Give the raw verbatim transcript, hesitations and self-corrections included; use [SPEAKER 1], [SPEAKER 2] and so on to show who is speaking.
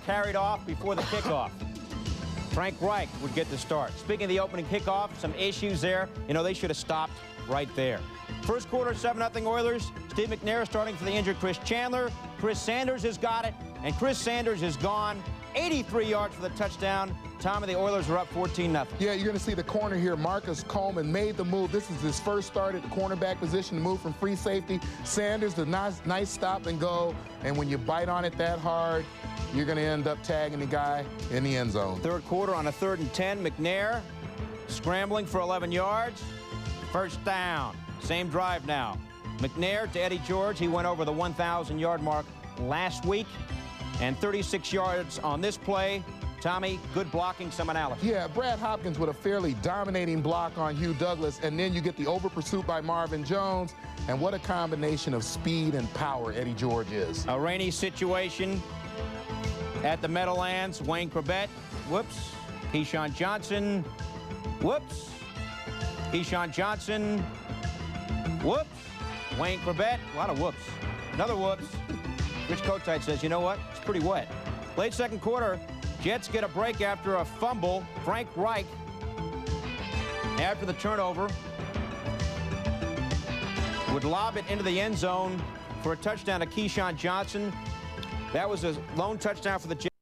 [SPEAKER 1] carried off before the kickoff. Frank Reich would get the start. Speaking of the opening kickoff, some issues there. You know, they should have stopped right there. First quarter, seven nothing Oilers. Steve McNair starting for the injured Chris Chandler. Chris Sanders has got it, and Chris Sanders is gone. eighty-three yards for the touchdown. Tommy, the Oilers are up fourteen nothing.
[SPEAKER 2] Yeah, you're going to see the corner here. Marcus Coleman made the move. This is his first start at the cornerback position, to move from free safety. Sanders, the nice, nice stop and go. And when you bite on it that hard, you're going to end up tagging the guy in the end zone.
[SPEAKER 1] Third quarter on a third and ten. McNair scrambling for eleven yards. First down. Same drive now. McNair to Eddie George. He went over the one thousand yard mark last week. And thirty-six yards on this play. Tommy, good blocking, some analysis.
[SPEAKER 2] Yeah, Brad Hopkins with a fairly dominating block on Hugh Douglas, and then you get the over pursuit by Marvin Jones, and what a combination of speed and power Eddie George is.
[SPEAKER 1] A rainy situation at the Meadowlands. Wayne Corbett, whoops. Keyshawn Johnson, whoops. Keyshawn Johnson, whoops. Wayne Corbett, a lot of whoops. Another whoops. Rich Kotite says, you know what? It's pretty wet. Late second quarter, Jets get a break after a fumble. Frank Reich, after the turnover, would lob it into the end zone for a touchdown to Keyshawn Johnson. That was a lone touchdown for the Jets.